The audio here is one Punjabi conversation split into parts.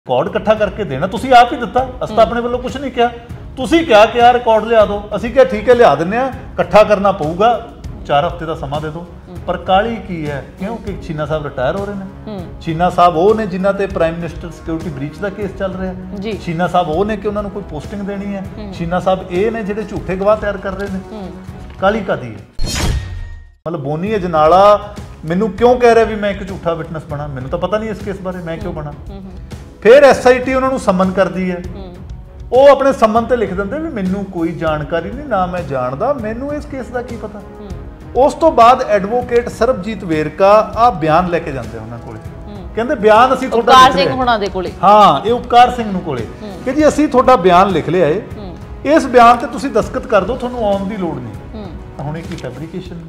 रिकॉर्ड इकट्ठा करके देना तुसीं आप ही दिता, असीं तां अपने वल्लों कुछ नहीं कहा। तुसीं क्या कि यार रिकॉर्ड लिया दो, असीं क्या ठीक है लिया दिंदे आ, इकट्ठा करना पऊगा, 4 हफ्ते का समा दे दो। पर काली की है क्योंकि चीना साहब रिटायर हो रहे हैं। चीना साहब वो ने जिन्हां ते प्राइम मिनिस्टर सिक्योरिटी ब्रीच का केस चल रहा है। चीना साहब वो ने कि उन्होंने कोई पोस्टिंग देनी है। चीना साहब ये ने जिहड़े झूठे गवाह तैयार कर रहे हैं। काली कादी है मतलब बोनी अजनाला मैनू क्यों कह रहा भी मैं एक झूठा विटनेस बना, मैनू तो पता नहीं इस केस बारे मैं क्यों बना। फिर SIT उन्होंने समन करती है, वो अपने समन ते लिख देंगे भी मैनू कोई जानकारी नहीं, ना मैं जानदा, मैनू इस केस का की पता। उस तो बाद एडवोकेट सरबजीत वेरका आ बयान लेके जाते उन्होंने कोले, कहते बयान असीं तुहाडा उपकार सिंह हुणां दे कोले, हाँ ये उपकार सिंह नूं कोले कि जी असीं तुहाडा बयान लिख लिया है, इस बयान ते तुसीं दस्तखत कर दो, तुहानूं आउण दी लोड़ नहीं। हुण इह की फैब्रिकेशन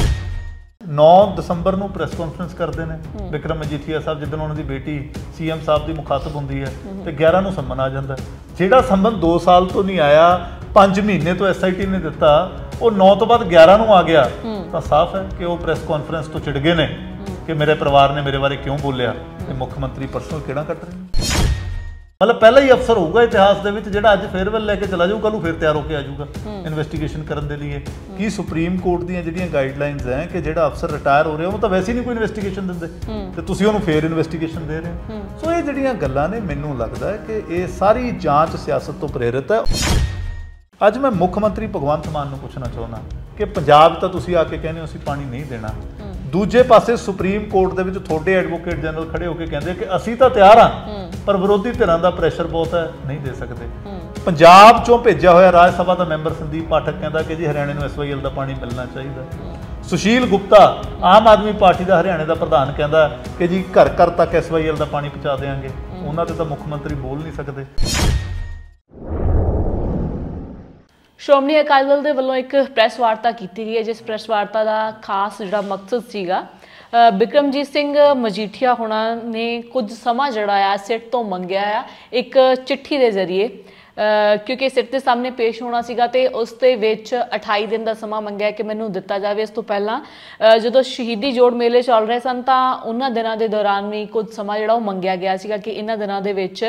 9 दसंबर ਨੂੰ ਪ੍ਰੈਸ ਕਾਨਫਰੰਸ ਕਰਦੇ ਨੇ ਵਿਕਰਮ ਮਜੀਠੀਆ ਸਾਹਿਬ, ਜਿੱਦਣ ਉਹਨਾਂ ਦੀ ਬੇਟੀ CM ਸਾਹਿਬ ਦੀ ਮੁਖਾਤਬ ਹੁੰਦੀ ਹੈ ਤੇ 11 ਨੂੰ ਸੰਮਨ ਆ ਜਾਂਦਾ। ਜਿਹੜਾ ਸੰਮਨ 2 ਸਾਲ ਤੋਂ ਨਹੀਂ ਆਇਆ, 5 ਮਹੀਨੇ ਤੋਂ SIT ਨੇ ਦਿੱਤਾ, ਉਹ 9 ਤੋਂ ਬਾਅਦ 11 ਨੂੰ ਆ ਗਿਆ ਤਾਂ ਸਾਫ਼ ਹੈ ਕਿ ਉਹ ਪ੍ਰੈਸ ਕਾਨਫਰੰਸ ਤੋਂ ਚਿੜ ਗਏ ਨੇ ਕਿ ਮੇਰੇ ਪਰਿਵਾਰ ਨੇ ਮੇਰੇ ਬਾਰੇ ਕਿਉਂ ਬੋਲਿਆ ਤੇ ਮੁੱਖ ਮੰਤਰੀ ਪਰਸੋਂ ਕਿਹੜਾ ਕੱਟ ਰਹੇ ਨੇ। मतलब पहला ही अफसर होगा इतिहास के ਜਿਹੜਾ ਅੱਜ फेयरवेल लैके चला जाऊ, कल फिर तैयार होकर आ जाऊगा इन्वेस्टिगेशन करने के लिए। कि सुप्रीम कोर्ट दी ਜਿਹੜੀਆਂ गाइडलाइंस हैं कि ਜਿਹੜਾ अफसर रिटायर हो रहे हो तो वैसे ही नहीं कोई इन्वेस्टिगेशन ਦਿੰਦੇ ਤੇ ਤੁਸੀਂ ਉਹਨੂੰ ਫੇਰ ਇਨਵੈਸਟੀਗੇਸ਼ਨ ਦੇ ਰਹੇ ਹੋ। ਸੋ ਇਹ ਜਿਹੜੀਆਂ ਗੱਲਾਂ ਨੇ ਮੈਨੂੰ ਲੱਗਦਾ ਹੈ ਕਿ ਇਹ ਸਾਰੀ ਜਾਂਚ ਸਿਆਸਤ ਤੋਂ ਪ੍ਰੇਰਿਤ ਹੈ। ਅੱਜ ਮੈਂ ਮੁੱਖ ਮੰਤਰੀ ਭਗਵੰਤ ਮਾਨ ਨੂੰ ਪੁੱਛਣਾ ਚਾਹੁੰਦਾ ਕਿ ਪੰਜਾਬ ਤਾਂ ਤੁਸੀਂ ਆ ਕੇ ਕਹਿੰਦੇ ਹੋ ਅਸੀਂ ਪਾਣੀ ਨਹੀਂ ਦੇਣਾ, ਦੂਜੇ ਪਾਸੇ ਸੁਪਰੀਮ ਕੋਰਟ ਦੇ ਵਿੱਚ ਤੁਹਾਡੇ ਐਡਵੋਕੇਟ ਜਨਰਲ ਖੜੇ ਹੋ ਕੇ ਕਹਿੰਦੇ ਕਿ ਅਸੀਂ ਤਾਂ ਤਿਆਰ ਹਾਂ ਪਰ ਵਿਰੋਧੀ ਧਿਰਾਂ ਦਾ ਪ੍ਰੈਸ਼ਰ ਬਹੁਤ ਹੈ, ਨਹੀਂ ਦੇ ਸਕਦੇ। ਪੰਜਾਬ ਚੋਂ ਭੇਜਿਆ ਹੋਇਆ ਰਾਜ ਸਭਾ ਦਾ ਮੈਂਬਰ ਸੰਦੀਪ ਪਾਠਕ ਕਹਿੰਦਾ ਕਿ ਜੀ ਹਰਿਆਣੇ ਨੂੰ SYL ਦਾ ਪਾਣੀ ਮਿਲਣਾ ਚਾਹੀਦਾ। ਸੁਸ਼ੀਲ ਗੁਪਤਾ ਆਮ ਆਦਮੀ ਪਾਰਟੀ ਦਾ ਹਰਿਆਣੇ ਦਾ ਪ੍ਰਧਾਨ ਕਹਿੰਦਾ ਕਿ ਜੀ ਘਰ ਘਰ ਤੱਕ SYL ਦਾ ਪਾਣੀ ਪਹੁੰਚਾ ਦੇਵਾਂਗੇ। ਉਹਨਾਂ ਤੇ ਤਾਂ ਮੁੱਖ ਮੰਤਰੀ ਬੋਲ ਨਹੀਂ ਸਕਦੇ। ਸ਼੍ਰੋਮਣੀ ਅਕਾਲੀ ਦਲ ਦੇ ਵੱਲੋਂ ਇੱਕ ਪ੍ਰੈਸ ਵਾਰਤਾ ਕੀਤੀ ਗਈ ਹੈ, ਜਿਸ ਪ੍ਰੈਸ ਵਾਰਤਾ ਦਾ ਖਾਸ ਜਿਹੜਾ ਮਕਸਦ ਸੀਗਾ ਬਿਕਰਮਜੀਤ ਸਿੰਘ ਮਜੀਠੀਆ ਹੋਣਾ ਨੇ ਕੁਝ ਸਮਾਂ ਜਿਹੜਾ ਆ ਸਿੱਟ ਤੋਂ ਮੰਗਿਆ ਆ ਇੱਕ ਚਿੱਠੀ ਦੇ ਜ਼ਰੀਏ, ਕਿਉਂਕਿ ਸਿੱਟ ਦੇ ਸਾਹਮਣੇ ਪੇਸ਼ ਹੋਣਾ ਸੀਗਾ ਤੇ ਉਸ ਦੇ ਵਿੱਚ 28 ਦਿਨ ਦਾ ਸਮਾਂ ਮੰਗਿਆ ਕਿ ਮੈਨੂੰ ਦਿੱਤਾ ਜਾਵੇ। ਇਸ ਤੋਂ ਪਹਿਲਾਂ ਜਦੋਂ ਸ਼ਹੀਦੀ ਜੋੜ ਮੇਲੇ ਚੱਲ ਰਹੇ ਸਨ ਤਾਂ ਉਹਨਾਂ ਦਿਨਾਂ ਦੇ ਦੌਰਾਨ ਵੀ ਕੁਝ ਸਮਾਂ ਜਿਹੜਾ ਉਹ ਮੰਗਿਆ ਗਿਆ ਸੀਗਾ ਕਿ ਇਹਨਾਂ ਦਿਨਾਂ ਦੇ ਵਿੱਚ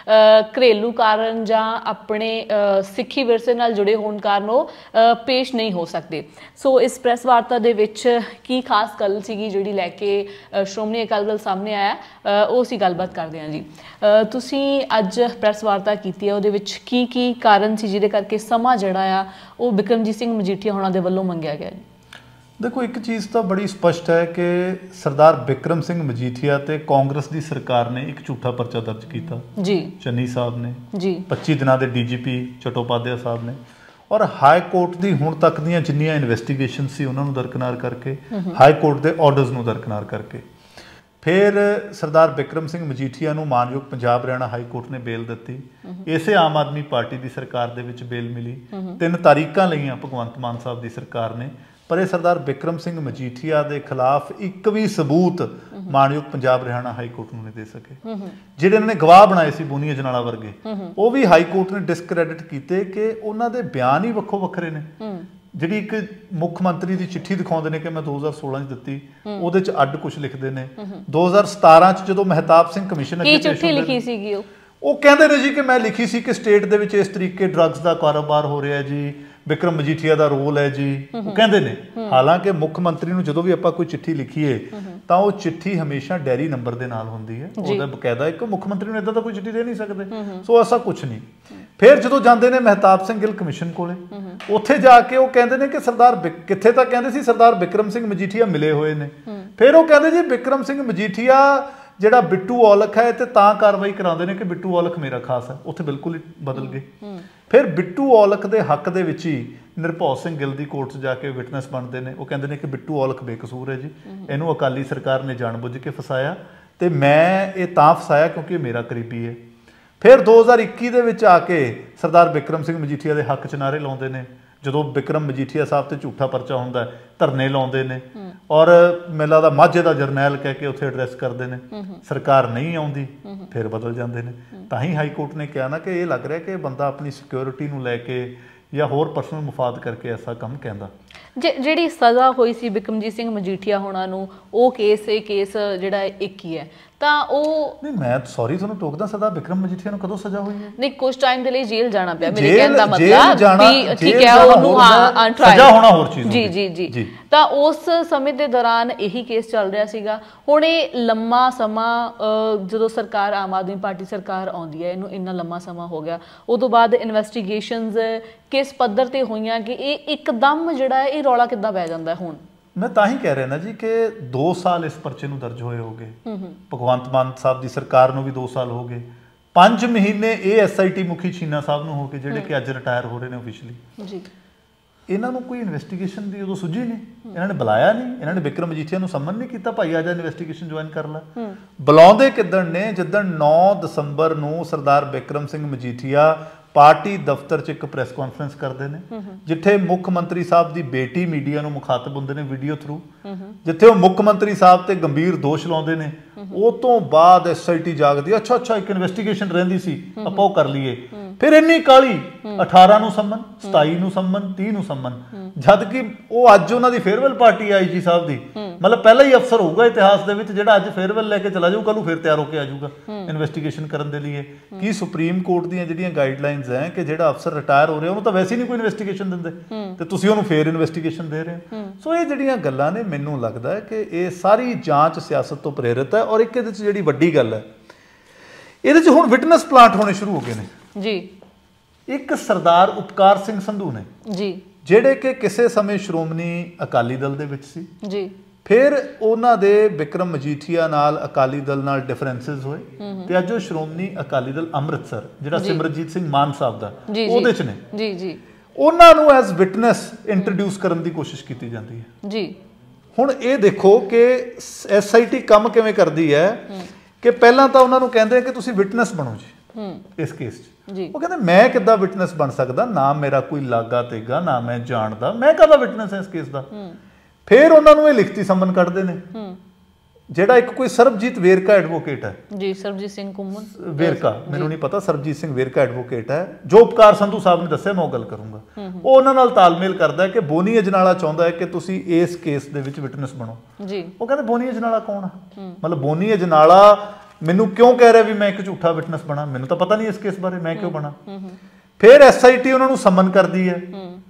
ਘਰੇਲੂ ਕਾਰਨ ਜਾਂ ਆਪਣੇ ਸਿੱਖੀ ਵਿਰਸੇ ਨਾਲ ਜੁੜੇ ਹੋਣ ਕਾਰਨ ਉਹ ਪੇਸ਼ ਨਹੀਂ ਹੋ ਸਕਦੇ। ਸੋ ਇਸ ਪ੍ਰੈਸ ਵਾਰਤਾ ਦੇ ਵਿੱਚ ਕੀ ਖਾਸ ਗੱਲ ਸੀਗੀ ਜਿਹੜੀ ਲੈ ਕੇ ਸ਼੍ਰੋਮਣੀ ਅਕਾਲੀ ਦਲ ਸਾਹਮਣੇ ਆਇਆ, ਉਹ ਅਸੀਂ ਗੱਲਬਾਤ ਕਰਦੇ ਹਾਂ। ਜੀ ਤੁਸੀਂ ਅੱਜ ਪ੍ਰੈਸ ਵਾਰਤਾ ਕੀਤੀ ਹੈ, ਉਹਦੇ ਵਿੱਚ ਕੀ ਕਾਰਨ ਸੀ ਜਿਹਦੇ ਕਰਕੇ ਸਮਾਂ ਜਿਹੜਾ ਆ ਉਹ ਬਿਕਰਮਜੀਤ ਸਿੰਘ ਮਜੀਠੀਆ ਹੋਣਾ ਦੇ ਵੱਲੋਂ ਮੰਗਿਆ ਗਿਆ? देखो एक चीज़ तो बड़ी स्पष्ट है कि सरदार बिक्रम सिंह मजीठिया ते कांग्रेस की सरकार ने एक झूठा परचा दर्ज किया जी, चन्नी साहब ने जी, 25 दिनों के DGP चट्टोपाध्याय साहब ने, और हाई कोर्ट की हुण तक दी जिन्नियां इन्वेस्टिगेशन सी उन्होंने दरकिनार करके हाई कोर्ट के ऑर्डरस नूं दरकिनार करके फिर सरदार बिक्रम सिंह मजीठिया नूं मानयोग पंजाब हरियाणा हाई कोर्ट ने बेल दित्ती। इसे आम आदमी पार्टी की सरकार दे विच बेल मिली, 3 तारीखां लईआं भगवंत मान साहब की सरकार ने, पर यह सरदार बिक्रम सिंह मजीठिया के खिलाफ एक भी सबूत मानयोग पंजाब हरियाणा हाई कोर्ट नहीं दे सके। जिहड़े इन्होंने गवाह बनाए सी बोनी अजनाला वर्गे, वो भी हाई कोर्ट ने डिसक्रैडिट किए कि उन्होंने बयान ही वक्खो वक्खरे ने। जिहड़ी एक मुख मंत्री की चिट्ठी दिखाते हैं कि मैं 2016 दित्ती, ਉਹਦੇ ਚ ਅੱਡ कुछ लिखते हैं। 2017 ਚ ਜਦੋਂ ਮਹਿਤਾਬ ਸਿੰਘ ਕਮਿਸ਼ਨ ਅੱਗੇ चिट्ठी लिखी ਸੀਗੀ ਉਹ ਕਹਿੰਦੇ ਨੇ ਜੀ ਕਿ ਮੈਂ ਲਿਖੀ ਸੀ ਕਿ ਸਟੇਟ ਦੇ ਵਿੱਚ ਇਸ ਤਰੀਕੇ ਡਰੱਗਸ ਦਾ ਕਾਰੋਬਾਰ ਹੋ ਰਿਹਾ ਜੀ, ਬਿਕਰਮ ਮਜੀਠੀਆ ਦਾ ਰੋਲ ਹੈ ਜੀ, ਉਹ ਕਹਿੰਦੇ ਨੇ। ਹਾਲਾਂਕਿ ਮੁੱਖ ਮੰਤਰੀ ਨੂੰ ਜਦੋਂ ਵੀ ਆਪਾਂ ਕੋਈ ਚਿੱਠੀ ਲਿਖੀਏ ਤਾਂ ਉਹ ਚਿੱਠੀ ਹਮੇਸ਼ਾ ਡੈਰੀ ਨੰਬਰ ਦੇ ਨਾਲ ਹੁੰਦੀ ਹੈ, ਉਹਦਾ ਬਕਾਇਦਾ ਇੱਕ ਮੁੱਖ ਮੰਤਰੀ ਨੂੰ ਇਦਾਂ ਤਾਂ ਕੋਈ ਚਿੱਠੀ ਦੇ ਨਹੀਂ ਸਕਦੇ। ਸੋ ਐਸਾ ਕੁਝ ਨਹੀਂ। ਫਿਰ ਜਦੋਂ ਜਾਂਦੇ ਨੇ ਮਹਿਤਾਬ ਸਿੰਘ ਗਿੱਲ ਕਮਿਸ਼ਨ ਕੋਲੇ, ਉੱਥੇ ਜਾ ਕੇ ਉਹ ਕਹਿੰਦੇ ਨੇ ਕਿ ਸਰਦਾਰ ਕਿੱਥੇ ਤੱਕ ਕਹਿੰਦੇ ਸੀ ਸਰਦਾਰ ਬਿਕਰਮ ਸਿੰਘ ਮਜੀਠੀਆ ਮਿਲੇ ਹੋਏ ਨੇ। ਫਿਰ ਉਹ ਕਹਿੰਦੇ ਜੀ ਬਿਕਰਮ ਸਿੰਘ ਮਜੀਠੀਆ ਜਿਹੜਾ ਬਿੱਟੂ ਔਲਖ ਹੈ ਤੇ ਤਾਂ ਕਾਰਵਾਈ ਕਰਾਉਂਦੇ ਨੇ ਕਿ ਬਿੱਟੂ ਔਲਖ ਮੇਰਾ ਖਾਸ ਹੈ, ਉੱਥੇ ਬਿਲਕੁਲ ਹੀ ਬਦਲ ਗਏ। ਫਿਰ ਬਿੱਟੂ ਔਲਖ ਦੇ ਹੱਕ ਦੇ ਵਿੱਚ ਹੀ ਨਿਰਭਉ ਸਿੰਘ ਗਿੱਲ ਦੀ ਕੋਰਟ 'ਚ ਜਾ ਕੇ ਵਿਟਨੈਸ ਬਣਦੇ ਨੇ। ਉਹ ਕਹਿੰਦੇ ਨੇ ਕਿ ਬਿੱਟੂ ਔਲਖ ਬੇਕਸੂਰ ਹੈ ਜੀ, ਇਹਨੂੰ ਅਕਾਲੀ ਸਰਕਾਰ ਨੇ ਜਾਣਬੁੱਝ ਕੇ ਫਸਾਇਆ ਤੇ ਮੈਂ ਇਹ ਤਾਂ ਫਸਾਇਆ ਕਿਉਂਕਿ ਇਹ ਮੇਰਾ ਕਰੀਬੀ ਹੈ। ਫਿਰ 2021 ਦੇ ਵਿੱਚ ਆ ਕੇ ਸਰਦਾਰ ਬਿਕਰਮ ਸਿੰਘ ਮਜੀਠੀਆ ਦੇ ਹੱਕ 'ਚ ਨਾਅਰੇ ਲਾਉਂਦੇ ਨੇ। ਜਦੋਂ ਬਿਕਰਮ ਮਜੀਠੀਆ ਸਾਹਿਬ ਤੇ ਝੂਠਾ ਪਰਚਾ ਹੁੰਦਾ ਧਰਨੇ ਲਾਉਂਦੇ ਨੇ ਔਰ ਮੇਲਾ ਦਾ ਮਾਝੇ ਦਾ ਜਰਨੈਲ ਕਹਿ ਕੇ ਉੱਥੇ ਐਡਰੈਸ ਕਰਦੇ ਨੇ, ਸਰਕਾਰ ਨਹੀਂ ਆਉਂਦੀ, ਫਿਰ ਬਦਲ ਜਾਂਦੇ ਨੇ। ਤਾਂ ਹੀ ਹਾਈ ਕੋਰਟ ਨੇ ਕਿਹਾ ਨਾ ਕਿ ਇਹ ਲੱਗ ਰਿਹਾ ਕਿ ਬੰਦਾ ਆਪਣੀ ਸਿਕਿਉਰਿਟੀ ਨੂੰ ਲੈ ਕੇ ਜਾਂ ਹੋਰ ਪਰਸਨਲ ਮੁਫਾਦ ਕਰਕੇ ਐਸਾ ਕੰਮ ਕਹਿੰਦਾ। ਜਿਹੜੀ ਸਜ਼ਾ ਹੋਈ ਸੀ ਬਿਕਰਮਜੀਤ ਸਿੰਘ ਮਜੀਠੀਆ ਹੋਣਾ ਨੂੰ, ਉਹ ਕੇਸ ਜਿਹੜਾ ਇੱਕ ਹੀ ਹੈ, ਤਾਂ ਉਹ नहीं मैं सॉरी ਤੁਹਾਨੂੰ टोकदा सरदार बिक्रम मजीठिया ਨੂੰ ਕਦੋਂ ਸਜ਼ਾ ਹੋਈ ਹੈ ਨਹੀਂ ਕੁਝ ਟਾਈਮ ਦੇ ਲਈ ਜੇਲ੍ਹ ਜਾਣਾ ਪਿਆ ਮੇਰੇ ਜੇਲ੍ਹ- ਕਹਿਣ ਦਾ ਜੇਲ੍ਹ ਮਤਲਬ ਜਾਣਾ- ਵੀ ਠੀਕ ਜੇਲ੍ਹ ਹੈ ਜਾਣਾ ਉਹਨੂੰ ਹੋਰ ਹਾਂ ਹੁੰਦਾ, ਸਜ਼ਾ ਹੋਣਾ ਹੋਰ ਚੀਜ਼ ਜੀ ਹੁੰਦੀ। ਜੀ ਜੀ ਜੀ। ਤਾਂ ਉਸ ਸਮੇਂ ਦੇ ਦੌਰਾਨ ਇਹੀ ਕੇਸ ਚੱਲ ਰਿਹਾ ਸੀਗਾ ਹੁਣ ਇਹ ਲੰਮਾ ਸਮਾਂ ਜਦੋਂ ਸਰਕਾਰ ਆਮ ਆਦਮੀ ਪਾਰਟੀ ਸਰਕਾਰ ਆਉਂਦੀ ਹੈ ਇਹਨੂੰ ਇੰਨਾ ਲੰਮਾ ਸਮਾਂ ਹੋ ਗਿਆ ਉਦੋਂ ਬਾਅਦ ਇਨਵੈਸਟੀਗੇਸ਼ਨਸ ਕਿਸ ਪੱਧਰ ਤੇ ਹੋਈਆਂ ਕਿ ਇਹ ਇੱਕਦਮ ਜਿਹੜਾ ਹੈ ਇਹ ਰੌਲਾ ਕਿੱਦਾਂ ਪੈ ਜਾਂਦਾ ਹੁਣ मैं ਤਾਂ ਹੀ ਕਹਿ ਰਿਹਾ ਨਾ ਜੀ ਕਿ 2 ਸਾਲ ਇਸ ਪਰਚੇ ਨੂੰ ਦਰਜ ਹੋਏ ਹੋਗੇ ਭਗਵੰਤ ਮਾਨ ਸਾਹਿਬ ਦੀ ਸਰਕਾਰ ਨੂੰ ਵੀ 2 ਸਾਲ ਹੋ ਗਏ 5 ਮਹੀਨੇ ਇਹ ਐਸਆਈਟੀ ਮੁਖੀ ਛੀਨਾ ਸਾਹਿਬ ਨੂੰ ਹੋ ਕੇ ਜਿਹੜੇ ਕਿ ਅੱਜ ਰਿਟਾਇਰ ਹੋ ਰਹੇ ਨੇ ਆਫੀਸ਼ੀਅਲੀ ਜੀ ਇਹਨਾਂ ਨੂੰ ਕੋਈ ਇਨਵੈਸਟੀਗੇਸ਼ਨ ਦੀ ਉਦੋਂ ਸੁਝੀ ਨਹੀਂ ਇਹਨਾਂ ਨੇ ਬੁਲਾਇਆ ਨਹੀਂ ਇਹਨਾਂ ਨੇ ਬਿਕਰਮ ਮਜੀਠੀਆ ਨੂੰ ਸੰਮਨ ਨਹੀਂ ਕੀਤਾ ਭਾਈ ਆ ਜਾ ਇਨਵੈਸਟੀਗੇਸ਼ਨ ਜੁਆਇਨ ਕਰ ਲੈ ਬੁਲਾਉਂਦੇ ਕਿੱਦਣ ਨੇ ਜਿੱਦਣ 9 ਦਸੰਬਰ ਨੂੰ ਸਰਦਾਰ ਬਿਕਰਮ ਸਿੰਘ ਮਜੀਠੀਆ ਪਾਰਟੀ ਦਫ਼ਤਰ 'ਚ ਇੱਕ ਪ੍ਰੈਸ ਕਾਨਫਰੰਸ ਕਰਦੇ ਨੇ ਜਿੱਥੇ ਮੁੱਖ ਮੰਤਰੀ ਸਾਹਿਬ ਦੀ ਬੇਟੀ ਮੀਡੀਆ ਨੂੰ ਮੁਖਾਤਬ ਹੁੰਦੇ ਨੇ ਵੀਡੀਓ ਥਰੂ ਜਿੱਥੇ ਉਹ ਮੁੱਖ ਮੰਤਰੀ ਸਾਹਿਬ ਤੇ ਗੰਭੀਰ ਦੋਸ਼ ਲਾਉਂਦੇ ਨੇ ਉਹ ਤੋਂ ਬਾਅਦ ਐਸਆਈਟੀ ਜਾਗਦੀ ਅੱਛਾ ਇੱਕ ਇਨਵੈਸਟੀਗੇਸ਼ਨ ਰਹਿੰਦੀ ਸੀ ਆਪਾਂ ਉਹ ਕਰ ਲਈਏ ਫਿਰ ਇੰਨੀ ਕਾਲੀ 18 ਨੂੰ ਸੰਮਨ 27 ਨੂੰ ਸੰਮਨ 30 ਨੂੰ ਸੰਮਨ ਜਦ ਕਿ ਉਹ ਅੱਜ ਉਹਨਾਂ ਦੀ ਫੇਅਰਵੈਲ ਪਾਰਟੀ ਆਈਜੀ ਸਾਹਿਬ ਦੀ ਮਤਲਬ ਪਹਿਲਾ ਹੀ ਅਫਸਰ ਹੋਊਗਾ ਇਤਿਹਾਸ ਦੇ ਵਿੱਚ ਜਿਹੜਾ ਅੱਜ ਫੇਅਰਵੈਲ ਲੈ ਕੇ ਚਲਾ ਜਾਊ ਕੱਲ ਨੂੰ ਫਿਰ ਤਿਆਰ ਹੋ ਕੇ ਆ ਜਾਊਗਾ ਇਨਵੈਸਟੀਗੇਸ਼ਨ ਕਰਨ ਦੇ ਲਈ ਕੀ ਸੁਪਰੀਮ ਕੋਰਟ ਦੀਆਂ ਜਿਹੜੀਆਂ ਗਾਈਡਲਾਈਨਸ ਹੈ ਕਿ ਜਿਹੜਾ ਅਫਸਰ ਰਿਟਾਇਰ ਹੋ ਰਿਹਾ ਉਹਨੂੰ ਤਾਂ ਵੈਸੇ ਨਹੀਂ ਕੋਈ ਇਨਵੈਸਟੀਗੇਸ਼ਨ ਦਿੰਦੇ ਤੇ ਤੁਸੀਂ ਉਹਨੂੰ ਫੇਰ ਇਨਵੈਸਟੀਗੇਸ਼ਨ ਦੇ ਰਹੇ ਹੋ ਸੋ ਇਹ ਜਿਹੜੀਆਂ ਗੱਲਾਂ ਨੇ ਮੈਨੂੰ ਲੱਗਦਾ ਹੈ ਕਿ ਇਹ ਸਾਰੀ ਜਾਂਚ ਸਿਆਸਤ ਤੋਂ ਪ੍ਰੇਰਿਤ ਹੈ ਔਰ ਇੱਕ ਇਹਦੇ 'ਚ ਜਿਹੜੀ ਵੱਡੀ ਗੱਲ ਹੈ ਇਹਦੇ 'ਚ ਹੁਣ ਵਿਟਨੈਸ ਪਲਾਂਟ ਹੋਣੇ ਸ਼ੁਰੂ ਹੋ ਗਏ ਨੇ ਜੀ ਇੱਕ ਸਰਦਾਰ ਉਪਕਾਰ ਸਿੰਘ ਸੰਧੂ ਨੇ ਜੀ ਜਿਹੜੇ ਕਿ ਕਿਸੇ ਸਮੇਂ ਸ਼੍ਰੋਮਣੀ ਅਕਾਲੀ ਦਲ ਦੇ ਵਿੱਚ ਸੀ ਜੀ ਫਿਰ ਉਹਨਾਂ ਦੇ ਬਿਕਰਮ ਮਜੀਠੀਆ ਨਾਲ ਅਕਾਲੀ ਦਲ ਨਾਲ ਡਿਫਰੈਂਸਸ ਹੋਏ ਤੇ ਅੱਜ ਉਹ ਸ਼੍ਰੋਮਣੀ ਅਕਾਲੀ ਦਲ ਅੰਮ੍ਰਿਤਸਰ ਜਿਹੜਾ ਸਿਮਰਜੀਤ ਸਿੰਘ ਮਾਨ ਸਾਹਿਬ ਦਾ ਉਹਦੇ 'ਚ ਨੇ ਜੀ ਜੀ ਉਹਨਾਂ ਨੂੰ ਐਜ਼ ਵਿਟਨੈਸ ਇੰਟਰੋਡਿਊਸ ਕਰਨ ਦੀ ਕੋਸ਼ਿਸ਼ ਕੀਤੀ ਜਾਂਦੀ ਹੈ ਜੀ ਹੁਣ ਇਹ ਦੇਖੋ ਕਿ ਐਸਆਈਟੀ ਕੰਮ ਕਿਵੇਂ ਕਰਦੀ ਹੈ ਕਿ ਪਹਿਲਾਂ ਤਾਂ ਉਹਨਾਂ ਨੂੰ ਕਹਿੰਦੇ ਕਿ ਤੁਸੀਂ ਵਿਟਨੈਸ ਬਣੋ ਜੀ ਇਸ ਕੇਸ 'ਚ ਉਹ ਕਹਿੰਦੇ ਮੈਂ ਕਿੱਦਾਂ ਵਿਟਨੈਸ ਬਣ ਸਕਦਾ ਨਾ ਮੇਰਾ ਕੋਈ ਲਾਗਾ ਤੇਗਾ ਨਾ ਮੈਂ ਜਾਣਦਾ ਮੈਂ ਕਾਹਦਾ ਵਿਟਨੈਸ ਹੈ ਇਸ ਕੇਸ ਦਾ ਫਿਰ ਉਹਨਾਂ ਨੂੰ ਇਹ ਲਿਖਤੀ ਸੰਮਨ ਕੱਢਦੇ ਨੇ ਜਿਹੜਾ ਇੱਕ ਕੋਈ ਸਰਬਜੀਤ ਵੇਰਕਾ ਐਡਵੋਕੇਟ ਹੈ ਜੀ ਸਰਬਜੀਤ ਸਿੰਘ ਕੁੰਮਨ ਵੇਰਕਾ ਮੈਨੂੰ ਨਹੀਂ ਪਤਾ ਸਰਬਜੀਤ ਸਿੰਘ ਵੇਰਕਾ ਐਡਵੋਕੇਟ ਹੈ ਜੋ ਉਪਕਾਰ ਸੰਧੂ ਸਾਹਿਬ ਨੇ ਦੱਸਿਆ ਮੈਂ ਉਹ ਗੱਲ ਕਰੂੰਗਾ ਉਹ ਉਹਨਾਂ ਨਾਲ ਤਾਲਮੇਲ ਕਰਦਾ ਹੈ ਕਿ ਬੋਨੀ ਅਜਨਾਲਾ ਚਾਹੁੰਦਾ ਹੈ ਕਿ ਤੁਸੀਂ ਇਸ ਕੇਸ ਦੇ ਵਿੱਚ ਵਿਟਨੈਸ ਬਣੋ ਜੀ ਉਹ ਕਹਿੰਦੇ ਬੋਨੀ ਅਜਨਾਲਾ ਕੌਣ ਆ ਮਤਲਬ ਬੋਨੀ ਅਜਨਾਲਾ ਮੈਨੂੰ ਕਿਉਂ ਕਹਿ ਰਿਹਾ ਵੀ ਮੈਂ ਇੱਕ ਝੂਠਾ ਵਿਟਨੈਸ ਬਣਾ ਮੈਨੂੰ ਤਾਂ ਪਤਾ ਨਹੀਂ ਇਸ ਕੇਸ ਬਾਰੇ ਮੈਂ ਕਿਉਂ ਬਣਾ ਫਿਰ ਐਸਆਈਟੀ ਉਹਨਾਂ ਨੂੰ ਸੰਮਨ ਕਰਦੀ ਹੈ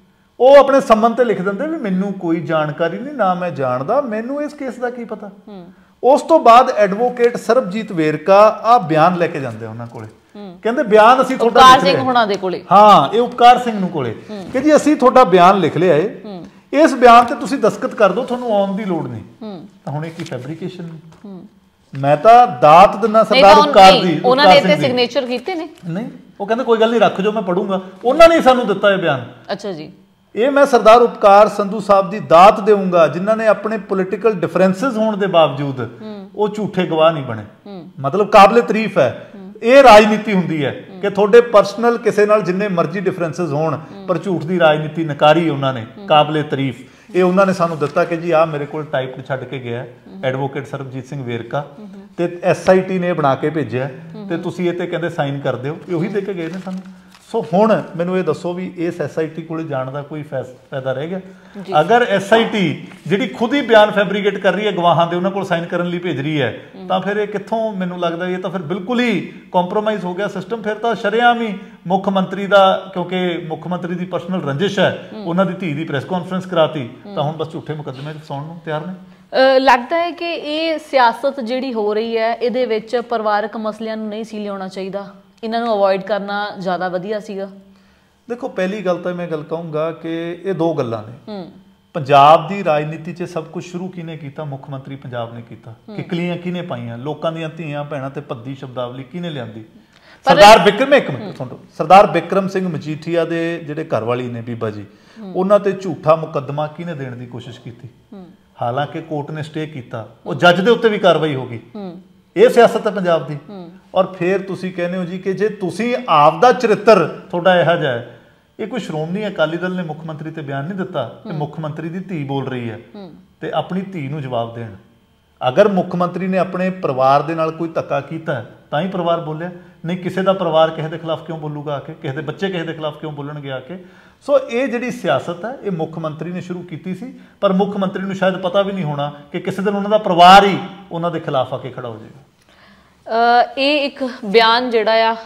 ਉਹ ਆਪਣੇ ਸੰਮਨ ਤੇ ਲਿਖ ਦਿੰਦੇ ਵੀ ਮੈਨੂੰ ਕੋਈ ਜਾਣਕਾਰੀ ਨਹੀਂ ਨਾ ਮੈਂ ਜਾਣਦਾ ਮੈਨੂੰ ਇਸ ਕੇਸ ਦਾ ਕੀ ਪਤਾ ਉਸ ਤੋਂ ਬਾਅਦ ਐਡਵੋਕੇਟ ਸਰਬਜੀਤ ਵੇਰਕਾ ਆ ਬਿਆਨ ਲੈ ਕੇ ਜਾਂਦੇ ਉਹਨਾਂ ਕੋਲੇ ਕਹਿੰਦੇ ਬਿਆਨ ਅਸੀਂ ਤੁਹਾਡਾ ਉਪਕਾਰ ਸਿੰਘ ਹੁਣਾਂ ਦੇ ਕੋਲੇ ਹਾਂ ਇਹ ਉਪਕਾਰ ਸਿੰਘ ਨੂੰ ਕੋਲੇ ਕਿ ਜੀ ਅਸੀਂ ਤੁਹਾਡਾ ਬਿਆਨ ਲਿਖ ਲਿਆ ਏ ਇਸ ਬਿਆਨ ਤੇ ਤੁਸੀਂ ਦਸਤਖਤ ਕਰ ਦਿਓ ਤੁਹਾਨੂੰ ਆਉਣ ਦੀ ਲੋੜ ਨਹੀਂ ਤਾਂ ਹੁਣ ਇਹ ਕੀ ਫੈਬਰੀਕੇਸ਼ਨ ਮੈਂ ਤਾਂ ਦਾਤ ਦਿੰਨਾ ਸਰਦਾਰ ਉਪਕਾਰ ਦੀ ਉਹਨਾਂ ਨੇ ਇੱਥੇ ਸਿਗਨੇਚਰ ਕੀਤੇ ਨੇ ਨਹੀਂ ਉਹ ਕਹਿੰਦੇ ਕੋਈ ਗੱਲ ਨਹੀਂ ਰੱਖ ਜੋ ਮੈਂ ਪੜੂੰਗਾ ਉਹਨਾਂ ਨੇ ਸਾਨੂੰ ਦਿੱਤਾ ਇਹ ਬਿਆਨ ਅੱਛਾ ਜੀ ਇਹ ਮੈਂ ਸਰਦਾਰ ਉਪਕਾਰ ਸੰਧੂ ਸਾਹਿਬ ਦੀ ਦਾਤ ਦੇਵਾਂਗਾ ਜਿਨ੍ਹਾਂ ਨੇ ਆਪਣੇ ਪੋਲੀਟੀਕਲ ਡਿਫਰੈਂਸਸ ਹੋਣ ਦੇ ਬਾਵਜੂਦ ਉਹ ਝੂਠੇ ਗਵਾਹ ਨਹੀਂ ਬਣੇ ਮਤਲਬ ਕਾਬਲੇ ਤਾਰੀਫ ਹੈ ਇਹ ਰਾਜਨੀਤੀ ਹੁੰਦੀ ਹੈ ਕਿ ਤੁਹਾਡੇ ਪਰਸਨਲ ਕਿਸੇ ਨਾਲ ਜਿੰਨੇ ਮਰਜ਼ੀ ਡਿਫਰੈਂਸਸ ਹੋਣ ਪਰ ਝੂਠ ਦੀ ਰਾਜਨੀਤੀ ਨਕਾਰੀ ਉਹਨਾਂ ਨੇ ਕਾਬਲੇ ਤਾਰੀਫ ਇਹ ਉਹਨਾਂ ਨੇ ਸਾਨੂੰ ਦਿੱਤਾ ਕਿ ਜੀ ਆਹ ਮੇਰੇ ਕੋਲ ਟਾਈਪ ਛੱਡ ਕੇ ਗਿਆ ਐਡਵੋਕੇਟ ਸਰਬਜੀਤ ਸਿੰਘ ਵੇਰਕਾ ਤੇ ਐਸਆਈਟੀ ਨੇ ਬਣਾ ਕੇ ਭੇਜਿਆ ਤੇ ਤੁਸੀਂ ਇਹ ਤੇ ਕਹਿੰਦੇ ਸਾਈਨ ਕਰ ਦਿਓ ਇਹ ਉਹੀ ਦੇ ਕੇ ਗਏ ਨੇ ਸਾਨੂੰ ਸੋ ਹੁਣ ਮੈਨੂੰ ਇਹ ਦੱਸੋ ਵੀ ਇਸ ਐਸਆਈਟੀ ਕੋਲੇ ਜਾਣ ਦਾ ਕੋਈ ਫਾਇਦਾ ਰਹਿ ਗਿਆ ਅਗਰ ਐਸਆਈਟੀ ਜਿਹੜੀ ਖੁਦ ਹੀ ਬਿਆਨ ਫੈਬਰੀਕੇਟ ਕਰ ਰਹੀ ਹੈ ਗਵਾਹਾਂ ਦੇ ਉਹਨਾਂ ਕੋਲ ਸਾਈਨ ਕਰਨ ਲਈ ਭੇਜ ਰਹੀ ਹੈ ਤਾਂ ਫਿਰ ਇਹ ਕਿੱਥੋਂ ਮੈਨੂੰ ਲੱਗਦਾ ਇਹ ਤਾਂ ਫਿਰ ਬਿਲਕੁਲ ਹੀ ਕੰਪਰੋਮਾਈਜ਼ ਹੋ ਗਿਆ ਸਿਸਟਮ ਫਿਰ ਤਾਂ ਸ਼ਰੇਆਮ ਹੀ ਮੁੱਖ ਮੰਤਰੀ ਦਾ ਕਿਉਂਕਿ ਮੁੱਖ ਮੰਤਰੀ ਦੀ ਪਰਸਨਲ ਰੰਜਿਸ਼ ਹੈ ਉਹਨਾਂ ਦੀ ਧੀ ਦੀ ਪ੍ਰੈਸ ਕਾਨਫਰੰਸ ਕਰਾਤੀ ਤਾਂ ਹੁਣ ਬਸ ਝੂਠੇ ਮੁਕੱਦਮੇ ਫਸਾਉਣ ਨੂੰ ਤਿਆਰ ਨੇ ਲੱਗਦਾ ਹੈ ਕਿ ਇਹ ਸਿਆਸਤ ਜਿਹੜੀ ਹੋ ਰਹੀ ਹੈ ਇਹਦੇ ਵਿੱਚ ਪਰਿਵਾਰਕ ਮਸਲਿਆਂ ਨੂੰ ਨਹੀਂ ਸੀ ਲਿਆਉਣਾ ਚਾਹੀਦਾ ਇਹਨਾਂ ਨੂੰ ਅਵੋਇਡ ਕਰਨਾ ਜ਼ਿਆਦਾ ਵਧੀਆ ਸੀਗਾ ਦੇਖੋ ਪਹਿਲੀ ਗੱਲ ਤਾਂ ਮੈਂ ਗੱਲ ਕਹੂੰਗਾ ਕਿ ਇਹ ਦੋ ਗੱਲਾਂ ਨੇ ਪੰਜਾਬ ਦੀ ਰਾਜਨੀਤੀ 'ਚ ਸਭ ਕੁਝ ਸ਼ੁਰੂ ਕਿਹਨੇ ਕੀਤਾ ਮੁੱਖ ਮੰਤਰੀ ਪੰਜਾਬ ਨੇ ਕੀਤਾ ਕਿਕਲੀਆਂ ਕਿਹਨੇ ਪਾਈਆਂ ਲੋਕਾਂ ਦੀਆਂ ਧੀਆਂ ਭੈਣਾਂ ਤੇ ਭੱਦੀ ਸ਼ਬਦਾਵਲੀ ਕਿਹਨੇ ਲਿਆਂਦੀ ਸਰਦਾਰ ਬਿਕਰਮ ਇੱਕ ਮਿੰਟ ਸੁਣੋ ਸਰਦਾਰ ਬਿਕਰਮ ਸਿੰਘ ਮਜੀਠੀਆ ਦੇ ਜਿਹੜੇ ਘਰ ਵਾਲੀ ਨੇ ਬੀਬਾ ਜੀ ਉਹਨਾਂ ਤੇ ਝੂਠਾ ਮੁਕੱਦਮਾ ਕਿਹਨੇ ਦੇਣ ਦੀ ਕੋਸ਼ਿਸ਼ ਕੀਤੀ ਹਾਲਾਂਕਿ ਕੋਰਟ ਨੇ ਸਟੇ ਕੀਤਾ ਉਹ ਜੱਜ ਦੇ ਉੱਤੇ ਵੀ ਕਾਰਵਾਈ ਹੋ ਗਈ ਇਹ ਸਿਆਸਤ ਹੈ ਪੰਜਾਬ ਦੀ ਔਰ ਫਿਰ ਤੁਸੀਂ ਕਹਿੰਦੇ ਹੋ ਜੀ ਕਿ ਜੇ ਤੁਸੀਂ ਆਪ ਦਾ ਚਰਿੱਤਰ ਤੁਹਾਡਾ ਇਹੋ ਜਿਹਾ ਹੈ ਇਹ ਕੋਈ ਸ਼੍ਰੋਮਣੀ ਅਕਾਲੀ ਦਲ ਨੇ ਮੁੱਖ ਮੰਤਰੀ ਤੇ ਬਿਆਨ ਨਹੀਂ ਦਿੱਤਾ ਕਿ ਮੁੱਖ ਮੰਤਰੀ ਦੀ ਧੀ ਬੋਲ ਰਹੀ ਹੈ ਤੇ ਆਪਣੀ ਧੀ ਨੂੰ ਜਵਾਬ ਦੇਣ ਅਗਰ ਮੁੱਖ ਮੰਤਰੀ ਨੇ ਆਪਣੇ ਪਰਿਵਾਰ ਦੇ ਨਾਲ ਕੋਈ ਧੱਕਾ ਕੀਤਾ ਤਾਂ ਹੀ ਪਰਿਵਾਰ ਬੋਲਿਆ ਨਹੀਂ ਕਿਸੇ ਦਾ ਪਰਿਵਾਰ ਕਿਸੇ ਦੇ ਖਿਲਾਫ ਕਿਉਂ ਬੋਲੂਗਾ ਆ ਕੇ ਕਿਸੇ ਦੇ ਬੱਚੇ ਕਿਸੇ ਦੇ ਖਿਲਾਫ ਕਿਉਂ ਬੋਲਣਗੇ ਆ ਕੇ ਸੋ ਇਹ ਜਿਹੜੀ ਸਿਆਸਤ ਹੈ ਇਹ ਮੁੱਖ ਮੰਤਰੀ ਨੇ ਸ਼ੁਰੂ ਕੀਤੀ ਸੀ ਪਰ ਮੁੱਖ ਮੰਤਰੀ ਨੂੰ ਸ਼ਾਇਦ ਪਤਾ ਵੀ ਨਹੀਂ ਹੋਣਾ ਕਿ ਕਿਸੇ ਦਿਨ ਉਹਨਾਂ ਦਾ ਪਰਿਵਾਰ ਹੀ ਉਹਨਾਂ ਦੇ ਖਿਲਾਫ ਆ ਕੇ ਖੜਾ ਹੋ ਜਾਏਗਾ ਇਹ ਇੱਕ ਬਿਆਨ ਜਿਹੜਾ ਆ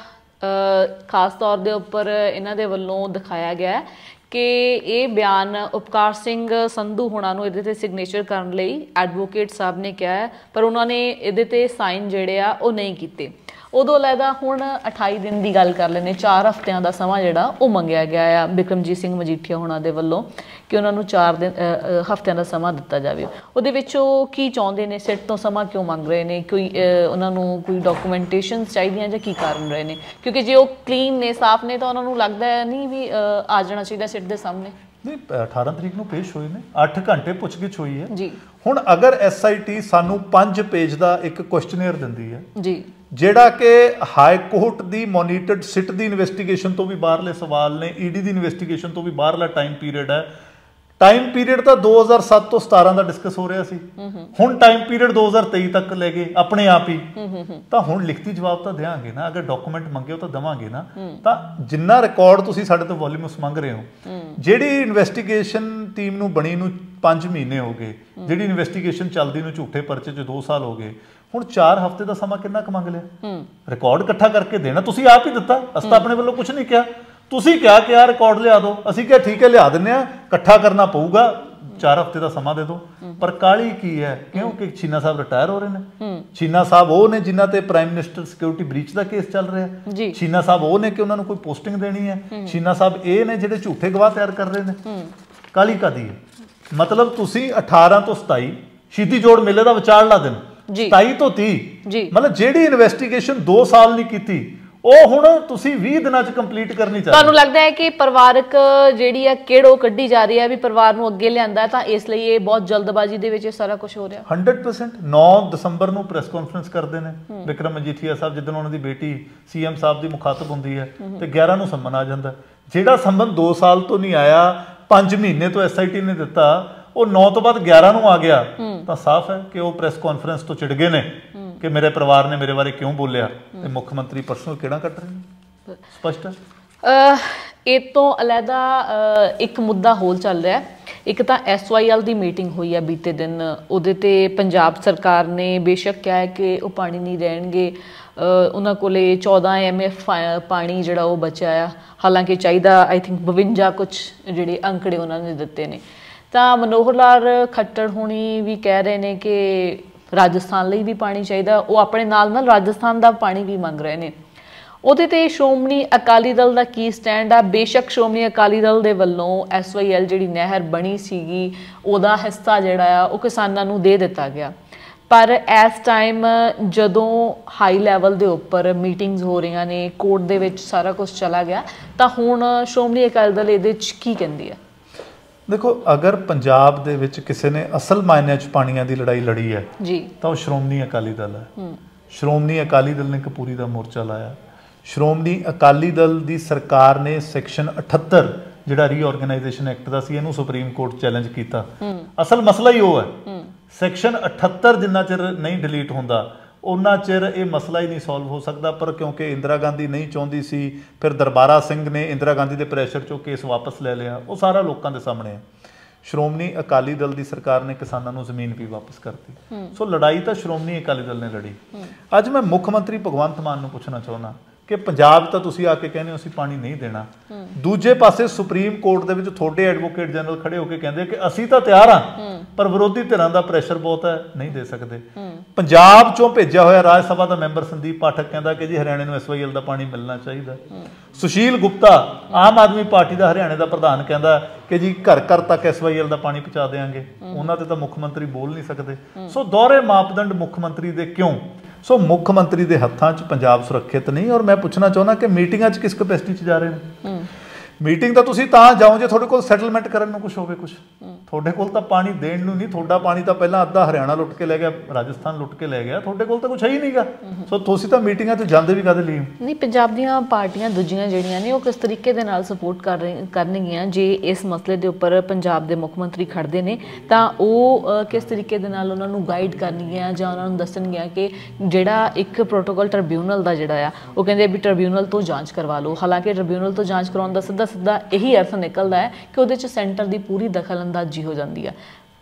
ਖਾਸ ਤੌਰ ਦੇ ਉੱਪਰ ਇਹਨਾਂ ਦੇ ਵੱਲੋਂ ਦਿਖਾਇਆ ਗਿਆ ਹੈ ਕਿ ਇਹ ਬਿਆਨ ਉਪਕਾਰ ਸਿੰਘ ਸੰਧੂ ਹੋਣਾ ਨੂੰ ਇਹਦੇ ਤੇ ਸਿਗਨੇਚਰ ਕਰਨ ਲਈ ਐਡਵੋਕੇਟ ਸਾਹਿਬ ਨੇ ਕਿਹਾ ਹੈ, ਪਰ ਉਹਨਾਂ ਨੇ ਇਹਦੇ ਤੇ ਸਾਈਨ ਜਿਹੜੇ ਆ ਉਹ ਨਹੀਂ ਕੀਤੇ। ਉਦੋਂ ਲੈਦਾ ਹੁਣ 28 ਦਿਨ ਦੀ ਗੱਲ ਕਰ ਲੈਂਦੇ, 4 ਹਫ਼ਤਿਆਂ ਦਾ ਸਮਾਂ ਜਿਹੜਾ ਉਹ ਮੰਗਿਆ ਗਿਆ ਆ ਬਿਕਰਮਜੀਤ ਸਿੰਘ ਮਜੀਠੀਆ ਹੋਣਾ ਦੇ ਵੱਲੋਂ ਕਿ ਉਹਨਾਂ ਨੂੰ 4 ਹਫ਼ਤਿਆਂ ਦਾ ਸਮਾਂ ਦਿੱਤਾ ਜਾਵੇ। ਉਹਦੇ ਵਿੱਚ ਉਹ ਕੀ ਚਾਹੁੰਦੇ ਨੇ, ਸਿੱਟ ਤੋਂ ਸਮਾਂ ਕਿਉਂ ਮੰਗ ਰਹੇ ਨੇ, ਕੋਈ ਉਹਨਾਂ ਨੂੰ ਕੋਈ ਡਾਕੂਮੈਂਟੇਸ਼ਨਸ ਚਾਹੀਦੀਆਂ ਜਾਂ ਕੀ ਕਾਰਨ ਰਹੇ ਨੇ? ਕਿਉਂਕਿ ਜੇ ਉਹ ਕਲੀਨ ਨੇ, ਸਾਫ਼ ਨੇ, ਤਾਂ ਉਹਨਾਂ ਨੂੰ ਲੱਗਦਾ ਨਹੀਂ ਵੀ ਆ ਜਾਣਾ ਚਾਹੀਦਾ ਸਿੱਟ ਦੇ ਸਾਹਮਣੇ। ਨਹੀਂ, 18 ਤਰੀਕ ਨੂੰ ਪੇਸ਼ ਹੋਏ ਨੇ, 8 ਘੰਟੇ ਪੁੱਛਗਿੱਛ ਹੋਈ ਹੈ ਜੀ। ਹੁਣ ਅਗਰ SIT ਸਾਨੂੰ 5 ਪੇਜ ਦਾ ਇੱਕ ਕੁਐਸਚਨੇਅਰ ਦਿੰਦੀ ਹੈ ਜੀ, ਜਿਹੜਾ ਕਿ ਹਾਈ ਕੋਰਟ ਦੀ ਮੋਨੀਟਰਡ ਸਿੱਟ ਦੀ ਇਨਵੈਸਟੀਗੇਸ਼ਨ ਤੋਂ ਵੀ ਬਾਹਰਲੇ ਸਵਾਲ ਨੇ, ED ਦੀ ਇਨਵੈਸਟੀਗੇਸ਼ਨ ਤੋਂ ਵੀ ਬਾਹਰਲਾ ਟਾਈਮ ਪੀਰੀਅਡ ਹੈ। ਟਾਈਮ ਪੀਰੀਅਡ ਤਾਂ 2007 ਤੋਂ 17 ਦਾ ਡਿਸਕਸ ਹੋ ਰਿਹਾ ਸੀ, ਹੁਣ ਟਾਈਮ ਪੀਰੀਅਡ 2023 ਤੱਕ ਲੈ ਗਏ ਆਪਣੇ ਆਪ ਹੀ। ਤਾਂ ਹੁਣ ਲਿਖਤੀ ਜਵਾਬ ਤਾਂ ਦੇਵਾਂਗੇ ਨਾ, ਅਗਰ ਡਾਕੂਮੈਂਟ ਮੰਗੇ ਤਾਂ ਦੇਵਾਂਗੇ ਨਾ। ਤਾਂ ਜਿੰਨਾ ਰਿਕਾਰਡ ਤੁਸੀਂ ਸਾਡੇ ਤੋਂ ਵੋਲਿਊਮਸ ਮੰਗ ਰਹੇ ਹੋ, ਜਿਹੜੀ ਇਨਵੈਸਟੀਗੇਸ਼ਨ ਟੀਮ ਨੂੰ ਬਣੀ ਨੂੰ 5 ਮਹੀਨੇ ਹੋ ਗਏ, ਜਿਹੜੀ ਇਨਵੈਸਟੀਗੇਸ਼ਨ ਚੱਲਦੀ ਨੂੰ ਝੂਠੇ ਪਰਚੇ 'ਚ 2 ਸਾਲ ਹੋ ਗਏ, ਹੁਣ 4 ਹਫ਼ਤੇ ਦਾ ਸਮਾਂ ਕਿੰਨਾ ਕੁ ਮੰਗ ਲਿਆ? ਰਿਕਾਰਡ ਇਕੱਠਾ ਕਰਕੇ ਦੇਣਾ ਤੁਸੀਂ ਆਪ ਹੀ ਦਿੱਤਾ, ਅਸੀਂ ਤਾਂ ਆਪਣੇ ਵੱਲੋਂ ਕੁਝ ਨਹੀਂ ਕਿਹਾ। ਤੁਸੀਂ ਕਿਹਾ ਕਿ ਆਹ ਰਿਕਾਰਡ ਲਿਆ ਦਿਓ, ਅਸੀਂ ਕਿਹਾ ਠੀਕ ਹੈ ਲਿਆ ਦਿੰਦੇ ਹਾਂ, ਇਕੱਠਾ ਕਰਨਾ ਪਊਗਾ, 4 ਹਫ਼ਤੇ ਦਾ ਸਮਾਂ ਦੇ ਦਿਓ। ਪਰ ਕਾਹਲੀ ਕੀ ਹੈ? ਕਿਉਂਕਿ ਛੀਨਾ ਸਾਹਿਬ ਰਿਟਾਇਰ ਹੋ ਰਹੇ ਨੇ। ਛੀਨਾ ਸਾਹਿਬ ਉਹ ਨੇ ਜਿਨ੍ਹਾਂ ਤੇ ਪ੍ਰਾਈਮ ਮਿਨਿਸਟਰ ਸਿਕਿਉਰਿਟੀ ਬ੍ਰੀਚ ਦਾ ਕੇਸ ਚੱਲ ਰਿਹਾ। ਛੀਨਾ ਸਾਹਿਬ ਉਹ ਨੇ ਕਿ ਉਹਨਾਂ ਨੂੰ ਕੋਈ ਪੋਸਟਿੰਗ ਦੇਣੀ ਹੈ। ਛੀਨਾ ਸਾਹਿਬ ਇਹ ਨੇ ਜਿਹੜੇ ਝੂਠੇ ਗਵਾਹ ਤਿਆਰ ਕਰ ਰਹੇ ਨੇ। ਕਾਹਲੀ ਕਾਹਦੀ ਹੈ? ਮਤਲਬ ਤੁਸੀਂ 18 ਤੋਂ 27 ਸ਼ਹੀਦੀ ਜੋੜ ਮੇਲੇ ਦਾ ਵਿਚਾਰਲਾ ਦਿਨ, 27 ਤੋਂ 30, ਮਤਲਬ ਜਿਹੜੀ ਇਨਵੈਸਟੀਗੇਸ਼ਨ 2 ਸਾਲ ਨਹੀਂ ਕੀਤੀ ਉਹ ਹੁਣ ਤੁਸੀਂ 20 ਦਿਨਾਂ 'ਚ ਕੰਪਲੀਟ ਕਰਨੀ ਚਾਹੀਦੀ। ਤੁਹਾਨੂੰ ਲੱਗਦਾ ਹੈ ਕਿ ਪਰਿਵਾਰਕ ਜਿਹੜੀ ਆ ਕਿਹੜੋ ਕੱਢੀ ਜਾ ਰਹੀ ਹੈ ਵੀ ਪਰਿਵਾਰ ਨੂੰ ਅੱਗੇ ਲਿਆਂਦਾ, ਤਾਂ ਇਸ ਲਈ ਇਹ ਬਹੁਤ ਜਲਦਬਾਜ਼ੀ ਦੇ ਵਿੱਚ ਇਹ ਸਾਰਾ ਕੁਝ ਹੋ ਰਿਹਾ? 100%। 9 ਦਸੰਬਰ ਨੂੰ ਪ੍ਰੈਸ ਕਾਨਫਰੰਸ ਕਰਦੇ ਨੇ ਬਿਕਰਮ ਮਜੀਠੀਆ ਸਾਹਿਬ, ਜਿੱਦਣ ਉਹਨਾਂ ਦੀ ਬੇਟੀ CM ਸਾਹਿਬ ਦੀ ਮੁਖਾਤਬ ਹੁੰਦੀ ਹੈ, ਤੇ 11 ਨੂੰ ਸੰਮਨ ਆ ਜਾਂਦਾ। ਜਿਹੜਾ ਸੰਮਨ 2 ਸਾਲ ਤੋਂ ਨਹੀਂ ਆਇਆ, 5 ਮਹੀਨੇ ਤੋਂ SIT ਨੇ ਦਿੱਤਾ, ਉਹ 9 ਤੋਂ ਬਾਅਦ 11 ਨੂੰ ਆ ਗਿਆ, ਤਾਂ ਸਾਫ਼ ਹੈ ਕਿ ਉਹ ਪ੍ਰੈਸ ਕਾਨਫਰੰਸ ਤੋਂ ਚਿੜ ਗਏ ਨੇ ਕਿ ਮੇਰੇ ਪਰਿਵਾਰ ਨੇ ਮੇਰੇ ਬਾਰੇ ਕਿਉਂ ਬੋਲਿਆ, ਤੇ ਮੁੱਖ ਮੰਤਰੀ ਪਰਸਨਲ ਕਿਹੜਾ ਕੱਟ ਰਹੇ ਨੇ। ਸਪਸ਼ਟ ਹੈ। ਇਹ ਤੋਂ ਅਲੱਗਾ ਇੱਕ ਮੁੱਦਾ ਹੋਰ ਚੱਲ ਰਿਹਾ। ਇੱਕ ਤਾਂ SYL ਦੀ ਮੀਟਿੰਗ ਹੋਈ ਹੈ ਬੀਤੇ ਦਿਨ, ਉਹਦੇ ਤੇ ਪੰਜਾਬ ਸਰਕਾਰ ਨੇ ਬੇਸ਼ੱਕ ਕਿਹਾ ਹੈ ਕਿ ਉਹ ਪਾਣੀ ਨਹੀਂ ਰਹਿਣਗੇ, ਉਹਨਾਂ ਕੋਲੇ 14 MF ਪਾਣੀ ਜਿਹੜਾ ਉਹ ਬਚਿਆ ਆ, ਹਾਲਾਂਕਿ ਚਾਹੀਦਾ I think 52 ਕੁਛ ਜਿਹੜੇ ਅੰਕੜੇ ਉਹਨਾਂ ਨੇ ਦਿੱਤੇ ਨੇ। ਤਾਂ ਮਨੋਹਰ ਲਾਲ ਖੱਟੜ ਹੋਣੀ ਵੀ ਕਹਿ ਰਹੇ ਨੇ ਕਿ ਰਾਜਸਥਾਨ ਲਈ ਵੀ ਪਾਣੀ ਚਾਹੀਦਾ, ਉਹ ਆਪਣੇ ਨਾਲ ਨਾਲ ਰਾਜਸਥਾਨ ਦਾ ਪਾਣੀ ਵੀ ਮੰਗ ਰਹੇ ਨੇ। ਉਹਦੇ ਤੇ ਸ਼੍ਰੋਮਣੀ ਅਕਾਲੀ ਦਲ ਦਾ ਕੀ ਸਟੈਂਡ ਆ? ਬੇਸ਼ੱਕ ਸ਼੍ਰੋਮਣੀ ਅਕਾਲੀ ਦਲ ਦੇ ਵੱਲੋਂ SYL ਜਿਹੜੀ ਨਹਿਰ ਬਣੀ ਸੀਗੀ ਉਹਦਾ ਹਿੱਸਾ ਜਿਹੜਾ ਆ ਉਹ ਕਿਸਾਨਾਂ ਨੂੰ ਦੇ ਦਿੱਤਾ ਗਿਆ, ਪਰ ਇਸ ਟਾਈਮ ਜਦੋਂ ਹਾਈ ਲੈਵਲ ਦੇ ਉੱਪਰ ਮੀਟਿੰਗਸ ਹੋ ਰਹੀਆਂ ਨੇ, ਕੋਰਟ ਦੇ ਵਿੱਚ ਸਾਰਾ ਕੁਝ ਚਲਾ ਗਿਆ, ਤਾਂ ਹੁਣ ਸ਼੍ਰੋਮਣੀ ਅਕਾਲੀ ਦਲ ਇਹਦੇ 'ਚ ਕੀ ਕਹਿੰਦੀ ਹੈ? ਦੇਖੋ, ਅਗਰ ਪੰਜਾਬ ਦੇ ਵਿੱਚ ਕਿਸੇ ਨੇ ਅਸਲ ਮਾਇਨਿਆਂ 'ਚ ਪਾਣੀਆਂ ਦੀ ਲੜਾਈ ਲੜੀ ਹੈ ਜੀ, ਤਾਂ ਉਹ ਸ਼੍ਰੋਮਣੀ ਅਕਾਲੀ ਦਲ ਹੈ। ਸ਼੍ਰੋਮਣੀ ਅਕਾਲੀ ਦਲ ਨੇ ਕਪੂਰੀ ਦਾ ਮੋਰਚਾ ਲਾਇਆ। ਸ਼੍ਰੋਮਣੀ ਅਕਾਲੀ ਦਲ ਦੀ ਸਰਕਾਰ ਨੇ ਸੈਕਸ਼ਨ 78 ਜਿਹੜਾ ਰੀਆਰਗੇਨਾਈਜੇਸ਼ਨ ਐਕਟ ਦਾ ਸੀ, ਇਹਨੂੰ ਸੁਪਰੀਮ ਕੋਰਟ ਚੈਲੰਜ ਕੀਤਾ। ਅਸਲ ਮਸਲਾ ਹੀ ਉਹ ਹੈ। ਸੈਕਸ਼ਨ 78 ਜਿੰਨਾ ਚਿਰ ਨਹੀਂ ਡਿਲੀਟ ਹੁੰਦਾ ਉਹਨਾਂ ਚਿਰ ਇਹ ਮਸਲਾ ਹੀ ਨਹੀਂ ਸੋਲਵ ਹੋ ਸਕਦਾ। ਪਰ ਕਿਉਂਕਿ ਇੰਦਰਾ ਗਾਂਧੀ ਨਹੀਂ ਚਾਹੁੰਦੀ ਸੀ, ਫਿਰ ਦਰਬਾਰਾ ਸਿੰਘ ਨੇ ਇੰਦਰਾ ਗਾਂਧੀ ਦੇ ਪ੍ਰੈਸ਼ਰ 'ਚੋਂ ਕੇਸ ਵਾਪਸ ਲੈ ਲਿਆ। ਉਹ ਸਾਰਾ ਲੋਕਾਂ ਦੇ ਸਾਹਮਣੇ ਹੈ। ਸ਼੍ਰੋਮਣੀ ਅਕਾਲੀ ਦਲ ਦੀ ਸਰਕਾਰ ਨੇ ਕਿਸਾਨਾਂ ਨੂੰ ਜ਼ਮੀਨ ਵੀ ਵਾਪਸ ਕਰਤੀ। ਸੋ ਲੜਾਈ ਤਾਂ ਸ਼੍ਰੋਮਣੀ ਅਕਾਲੀ ਦਲ ਨੇ ਲੜੀ। ਅੱਜ ਮੈਂ ਮੁੱਖ ਮੰਤਰੀ ਭਗਵੰਤ ਮਾਨ ਨੂੰ ਪੁੱਛਣਾ ਚਾਹੁੰਦਾ ਕਿ ਪੰਜਾਬ ਤਾਂ ਤੁਸੀਂ ਆ ਕੇ ਕਹਿੰਦੇ ਹੋ ਅਸੀਂ ਪਾਣੀ ਨਹੀਂ ਦੇਣਾ, ਦੂਜੇ ਪਾਸੇ ਸੁਪਰੀਮ ਕੋਰਟ ਦੇ ਵਿੱਚ ਤੁਹਾਡੇ ਐਡਵੋਕੇਟ ਜਨਰਲ ਖੜੇ ਹੋ ਕੇ ਕਹਿੰਦੇ ਕਿ ਅਸੀਂ ਤਾਂ ਤਿਆਰ ਹਾਂ, ਪਰ ਵਿਰੋਧੀ ਧਿਰਾਂ ਦਾ ਪ੍ਰੈਸ਼ਰ ਬਹੁਤ ਹੈ, ਨਹੀਂ ਦੇ ਸਕਦੇ। ਪੰਜਾਬ ਚੋਂ ਭੇਜਿਆ ਹੋਇਆ ਰਾਜ ਸਭਾ ਦਾ ਮੈਂਬਰ ਸੰਦੀਪ ਪਾਠਕ ਕਹਿੰਦਾ ਕਿ ਜੀ ਹਰਿਆਣੇ ਨੂੰ SYL ਦਾ ਪਾਣੀ ਮਿਲਣਾ ਚਾਹੀਦਾ। ਸੁਸ਼ੀਲ ਗੁਪਤਾ ਆਮ ਆਦਮੀ ਪਾਰਟੀ ਦਾ ਹਰਿਆਣੇ ਦਾ ਪ੍ਰਧਾਨ ਕਹਿੰਦਾ ਕਿ ਜੀ ਘਰ ਘਰ ਤੱਕ SYL ਦਾ ਪਾਣੀ ਪਹੁੰਚਾ ਦੇਵਾਂਗੇ। ਉਹਨਾਂ ਤੇ ਤਾਂ ਮੁੱਖ ਮੰਤਰੀ ਬੋਲ ਨਹੀਂ ਸਕਦੇ। ਸੋ ਦੋਹਰੇ ਮਾਪਦੰਡ ਮੁੱਖ ਮੰਤਰੀ ਦੇ ਕਿਉਂ? ਸੋ ਮੁੱਖ ਮੰਤਰੀ ਦੇ ਹੱਥਾਂ 'ਚ ਪੰਜਾਬ ਸੁਰੱਖਿਅਤ ਨਹੀਂ। ਔਰ ਮੈਂ ਪੁੱਛਣਾ ਚਾਹੁੰਦਾ ਕਿ ਮੀਟਿੰਗਾਂ 'ਚ ਕਿਸ ਕਪੈਸਿਟੀ 'ਚ ਜਾ ਰਹੇ ਨੇ? ਮੀਟਿੰਗ ਤਾਂ ਤੁਸੀਂ ਤਾਂ ਜਾਓ ਜੇ ਤੁਹਾਡੇ ਕੋਲ ਸੈਟਲਮੈਂਟ ਕਰਨ ਨੂੰ ਕੁਝ ਹੋਵੇ। ਕੁਝ ਤੁਹਾਡੇ ਕੋਲ ਤਾਂ ਪਾਣੀ ਦੇਣ ਨੂੰ ਨਹੀਂ, ਤੁਹਾਡਾ ਪਾਣੀ ਤਾਂ ਪਹਿਲਾਂ ਅੱਧਾ ਹਰਿਆਣਾ ਲੁੱਟ ਕੇ ਲੈ ਗਿਆ, ਰਾਜਸਥਾਨ ਲੁੱਟ ਕੇ ਲੈ ਗਿਆ, ਤੁਹਾਡੇ ਕੋਲ ਤਾਂ ਕੁਝ ਹੈ ਹੀ ਨਹੀਂਗਾ। ਸੋ ਤੁਸੀਂ ਤਾਂ ਮੀਟਿੰਗਾਂ 'ਚ ਜਾਂਦੇ ਵੀ ਕਾਹਦੇ ਲਈ? ਨਹੀਂ, ਪੰਜਾਬ ਦੀਆਂ ਪਾਰਟੀਆਂ ਦੂਜੀਆਂ ਜਿਹੜੀਆਂ ਨੇ ਉਹ ਕਿਸ ਤਰੀਕੇ ਦੇ ਨਾਲ ਸਪੋਰਟ ਕਰਨਗੀਆਂ ਜੇ ਇਸ ਮਸਲੇ ਦੇ ਉੱਪਰ ਪੰਜਾਬ ਦੇ ਮੁੱਖ ਮੰਤਰੀ ਖੜਦੇ ਨੇ, ਤਾਂ ਉਹ ਕਿਸ ਤਰੀਕੇ ਦੇ ਨਾਲ ਉਹਨਾਂ ਨੂੰ ਗਾਈਡ ਕਰਨਗੀਆਂ ਜਾਂ ਉਹਨਾਂ ਨੂੰ ਦੱਸਣਗੀਆਂ ਕਿ ਜਿਹੜਾ ਇੱਕ ਪ੍ਰੋਟੋਕਾਲ ਟ੍ਰਿਬਿਊਨਲ ਦਾ ਜਿਹੜਾ ਆ, ਉਹ ਕਹਿੰਦੇ ਵੀ ਟ੍ਰਿਬਿਊਨਲ ਤੋਂ ਜਾਂਚ ਕਰਵਾ ਲਓ। ਹਾਲਾਂਕਿ ਟ੍ਰਿਬਿਊਨਲ ਤੋਂ ਜਾਂਚ ਕਰਾਉਣ ਦਾ ਸਿੱਧਾ ਇਹੀ ਅਰਥ ਨਿਕਲਦਾ ਹੈ ਕਿ ਉਹਦੇ 'ਚ ਸੈਂਟਰ ਦੀ ਪੂਰੀ ਦਖਲਅੰਦਾਜ਼ੀ ਹੋ ਜਾਂਦੀ ਹੈ।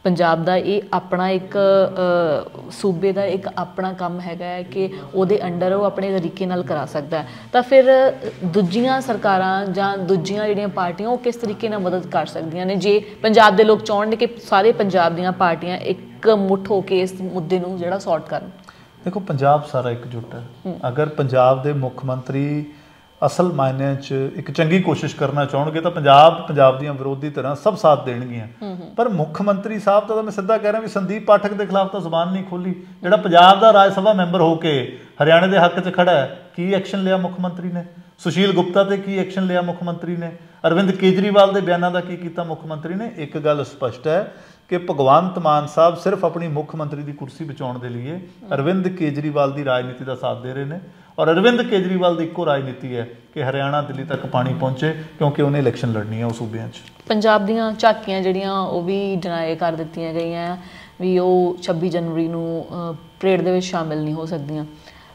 ਪੰਜਾਬ ਦਾ ਇਹ ਆਪਣਾ ਇੱਕ ਸੂਬੇ ਦਾ ਇੱਕ ਆਪਣਾ ਕੰਮ ਹੈਗਾ ਹੈ ਕਿ ਉਹਦੇ ਅੰਡਰ ਉਹ ਆਪਣੇ ਤਰੀਕੇ ਨਾਲ ਕਰਾ ਸਕਦਾ ਹੈ, ਤਾਂ ਫਿਰ ਦੂਜੀਆਂ ਸਰਕਾਰਾਂ ਜਾਂ ਦੂਜੀਆਂ ਜਿਹੜੀਆਂ ਪਾਰਟੀਆਂ ਉਹ ਕਿਸ ਤਰੀਕੇ ਨਾਲ ਮਦਦ ਕਰ ਸਕਦੀਆਂ ਨੇ ਜੇ ਪੰਜਾਬ ਦੇ ਲੋਕ ਚਾਹੁਣ ਕਿ ਸਾਰੇ ਪੰਜਾਬ ਦੀਆਂ ਪਾਰਟੀਆਂ ਇੱਕ ਮੁੱਠ ਹੋ ਕੇ ਇਸ ਮੁੱਦੇ ਨੂੰ ਜਿਹੜਾ ਸੌਰਟ ਕਰਨ? देखो पंजाब सारा एकजुट है। अगर पंजाब के मुख मंत्री असल मायने एक चंगी कोशिश करना चाहोगे तो पंजाब दी विरोधी तरह सब साथ देणगियां। पर मुख मंत्री साहब तो मैं सीधा कह रहा भी संदीप पाठक के खिलाफ तो जबान नहीं खोली, जिहड़ा पंजाब का राज सभा मैंबर होके हरियाणे के हक च खड़ा है, की एक्शन लिया मुख मंत्री ने? सुशील गुप्ता ते की एक्शन लिया मुख मंत्री ने? अरविंद केजरीवाल के बयानों का की कीता मुख मंत्री ने? एक गल स्पष्ट है कि भगवंत मान साहब सिर्फ अपनी मुख्यमंत्री की कुर्सी बचाने के लिए अरविंद केजरीवाल की राजनीति का साथ दे रहे हैं। और अरविंद केजरीवाल की एको राजनीति है कि हरियाणा दिल्ली तक पानी पहुँचे, क्योंकि उन्हें इलैक्शन लड़नी है उस सूबे पंजाब दीयां झाकियां जिहड़ियां वो भी डिनाई कर दित्तियां गईयां भी वो 26 जनवरी नूं परेड दे विच शामिल नहीं हो सकदियां।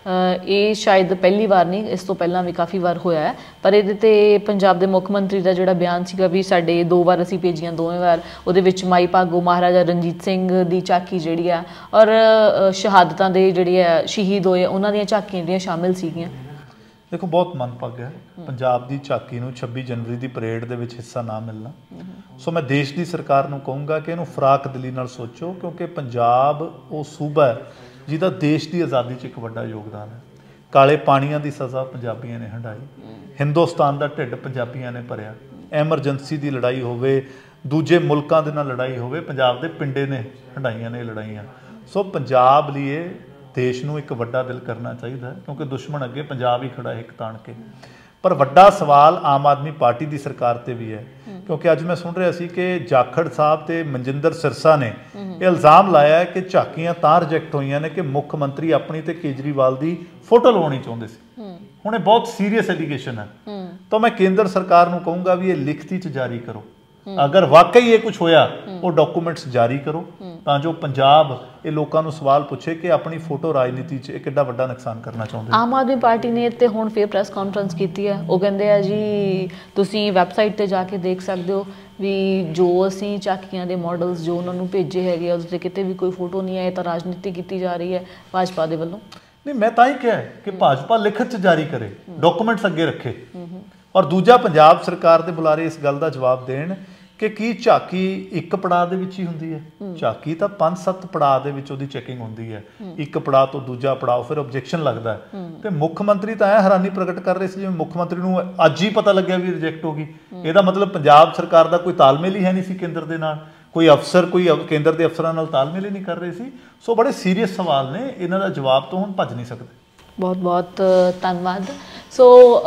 ਇਹ ਸ਼ਾਇਦ ਪਹਿਲੀ ਵਾਰ ਨਹੀਂ, ਇਸ ਤੋਂ ਪਹਿਲਾਂ ਵੀ ਕਾਫੀ ਵਾਰ ਹੋਇਆ ਹੈ, ਪਰ ਇਹਦੇ ਤੇ ਪੰਜਾਬ ਦੇ ਮੁੱਖ ਮੰਤਰੀ ਦਾ ਜਿਹੜਾ ਬਿਆਨ ਸੀਗਾ ਵੀ ਸਾਡੇ 2 ਵਾਰ ਅਸੀਂ ਭੇਜੀਆਂ, ਦੋਵੇਂ ਵਾਰ ਉਹਦੇ ਵਿੱਚ ਮਾਈ ਭਾਗੋ ਮਹਾਰਾਜਾ ਰਣਜੀਤ ਸਿੰਘ ਦੀ ਝਾਕੀ ਜਿਹੜੀ ਆ ਔਰ ਸ਼ਹਾਦਤਾਂ ਦੇ ਜਿਹੜੇ ਆ ਸ਼ਹੀਦ ਹੋਏ ਉਹਨਾਂ ਦੀਆਂ ਝਾਕੀਆਂ ਜਿਹੜੀਆਂ ਸ਼ਾਮਿਲ ਸੀਗੀਆਂ। देखो बहुत मनपग है पंजाब की झाकी नूं 26 जनवरी की परेड दे विच हिस्सा ना मिलना। सो मैं देश की सरकार नूं कहूँगा कि इहनूं फराक दिली नाल सोचो, क्योंकि पंजाब वो सूबा है जिहदा देश की आज़ादी च एक वड्डा योगदान है। काले पानियां की सज़ा पंजाबियों ने हंडाई, हिंदुस्तान का ढिड पंजाबियों ने भरिया, एमरजेंसी की लड़ाई होवे, दूजे मुल्कां दे नाल लड़ाई होवे, पंजाब दे पिंडे ने हंडाइयां ने लड़ाइयां। सो पंजाब लिए देश नूं एक वड्डा दिल करना चाहिए, क्योंकि दुश्मन अगे पंजाब ही खड़ा है एक ताण के। पर वड्डा सवाल आम आदमी पार्टी की सरकार ते भी है, क्योंकि अज मैं सुन रहा सी कि जाखड़ साहब ते मनजिंदर सिरसा ने यह इल्ज़ाम लाया है कि झाकियां तां रिजैक्ट होईयां ने कि मुख मंत्री अपनी ते केजरीवाल की फोटो लवाउणी चाहुंदे सी। हुण ये बहुत सीरीयस एलीगेशन है, तो मैं केंद्र सरकार नूं कहूँगा भी ये लिखती च जारी करो। अगर वाकई ये कुछ होया वो डॉकूमेंट्स जारी करो, ਤਾਂ ਜੋ ਪੰਜਾਬ ਇਹ ਲੋਕਾਂ ਨੂੰ ਸਵਾਲ ਪੁੱਛੇ ਕਿ ਆਪਣੀ ਫੋਟੋ ਰਾਜਨੀਤੀ 'ਚ ਇਹ ਕਿੱਡਾ ਵੱਡਾ ਨੁਕਸਾਨ ਕਰਨਾ ਚਾਹੁੰਦੇ। ਆਮ ਆਦਮੀ ਪਾਰਟੀ ਨੇ ਤੇ ਹੁਣ ਫਿਰ ਪ੍ਰੈਸ ਕਾਨਫਰੰਸ ਕੀਤੀ ਹੈ, ਉਹ ਕਹਿੰਦੇ ਆ ਜੀ ਤੁਸੀਂ ਵੈਬਸਾਈਟ ਤੇ ਜਾ ਕੇ ਦੇਖ ਸਕਦੇ ਹੋ ਵੀ ਜੋ ਅਸੀਂ ਝਾਕੀਆਂ ਦੇ ਮਾਡਲਸ ਜੋ ਉਹਨਾਂ ਨੂੰ ਭੇਜੇ ਹੈਗੇ ਉਸ 'ਤੇ ਕਿਤੇ ਵੀ ਕੋਈ ਫੋਟੋ ਨਹੀਂ ਹੈ, ਇਹ ਤਾਂ ਰਾਜਨੀਤੀ ਕੀਤੀ ਜਾ ਰਹੀ ਹੈ ਭਾਜਪਾ ਦੇ ਵੱਲੋਂ। नहीं मैं तां ही कहा कि भाजपा लिखत च जारी करे, डॉकूमेंट्स अगे रखे, और दूजा पंजाब सरकार के बुलारे इस गल का जवाब देण कि की झाकी एक पड़ाਅ ਦੇ ਵਿੱਚ ਹੀ ਹੁੰਦੀ ਹੈ? ਝਾਕੀ ਤਾਂ 5-7 ਪੜਾਅ ਦੇ ਵਿੱਚ ਉਹਦੀ ਚੈਕਿੰਗ ਹੁੰਦੀ ਹੈ, ਇੱਕ ਪੜਾਅ ਤੋਂ ਦੂਜਾ ਪੜਾਅ, ਫਿਰ ਆਬਜੈਕਸ਼ਨ ਲੱਗਦਾ ਹੈ। ਤੇ ਮੁੱਖ ਮੰਤਰੀ ਤਾਂ ਐ ਹੈਰਾਨੀ ਪ੍ਰਗਟ ਕਰ ਰਹੇ ਸੀ ਜਿਵੇਂ ਮੁੱਖ ਮੰਤਰੀ ਨੂੰ ਅੱਜ ਹੀ ਪਤਾ ਲੱਗਿਆ ਵੀ ਰਿਜੈਕਟ ਹੋ ਗਈ। ਇਹਦਾ ਮਤਲਬ ਪੰਜਾਬ ਸਰਕਾਰ ਦਾ ਕੋਈ ਤਾਲਮੇਲ ਹੀ ਹੈ ਨਹੀਂ ਸੀ ਕੇਂਦਰ ਦੇ ਨਾਲ, ਕੋਈ ਅਫਸਰ ਕੋਈ ਕੇਂਦਰ ਦੇ ਅਫਸਰਾਂ ਨਾਲ ਤਾਲਮੇਲ ਹੀ ਨਹੀਂ ਕਰ ਰਹੇ ਸੀ। ਸੋ ਬੜੇ ਸੀਰੀਅਸ ਸਵਾਲ ਨੇ, ਇਹਨਾਂ ਦਾ ਜਵਾਬ ਤੋਂ ਹੁਣ ਭੱਜ ਨਹੀਂ ਸਕਦੇ। ਬਹੁਤ ਬਹੁਤ ਧੰਨਵਾਦ। ਸੋ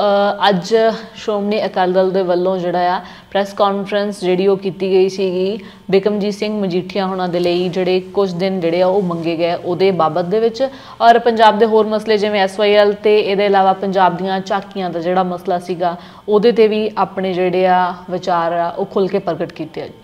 ਅੱਜ ਸ਼੍ਰੋਮਣੀ ਅਕਾਲੀ ਦਲ ਦੇ ਵੱਲੋਂ ਜਿਹੜਾ ਆ ਪ੍ਰੈਸ ਕਾਨਫਰੰਸ ਜਿਹੜੀ ਉਹ ਕੀਤੀ ਗਈ ਸੀਗੀ ਬਿਕਰਮਜੀਤ ਸਿੰਘ ਮਜੀਠੀਆ ਹੋਣਾ ਦੇ ਲਈ ਜਿਹੜੇ ਕੁਝ ਦਿਨ ਜਿਹੜੇ ਆ ਉਹ ਮੰਗੇ ਗਏ ਉਹਦੇ ਬਾਬਤ ਦੇ ਵਿੱਚ, ਔਰ ਪੰਜਾਬ ਦੇ ਹੋਰ ਮਸਲੇ ਜਿਵੇਂ SYL ਤੇ ਇਹਦੇ ਇਲਾਵਾ ਪੰਜਾਬ ਦੀਆਂ ਝਾਕੀਆਂ ਦਾ ਜਿਹੜਾ ਮਸਲਾ ਸੀਗਾ ਉਹਦੇ ਤੇ ਵੀ ਆਪਣੇ ਜਿਹੜੇ ਆ ਵਿਚਾਰ ਆ ਉਹ ਖੁੱਲ੍ਹ ਕੇ ਪ੍ਰਗਟ ਕੀਤੇ ਆ।